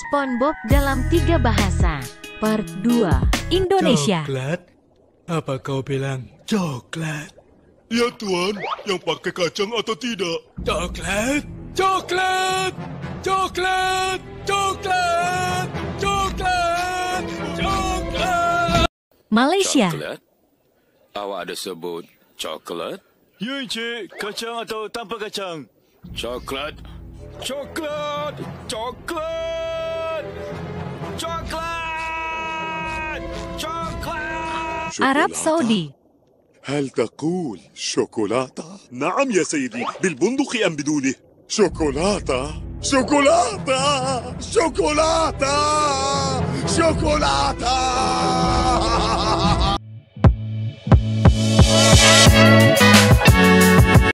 SpongeBob dalam 3 bahasa. Part 2 Indonesia. Coklat? Apa kau bilang coklat? Ya tuan, yang pakai kacang atau tidak? Coklat? Coklat! Coklat! Coklat! Coklat! Coklat! Malaysia. Coklat? Awak ada sebut coklat? Ya, Encik. Kacang atau tanpa kacang? Coklat? Coklat! Coklat! Coklat! Coklat! Arab Saudi. هل تقول شوكولاتة؟ نعم يا سيدي، بالبندق أم بدونه؟ شوكولاتة؟ شوكولاتة! شوكولاتة! شوكولاتة!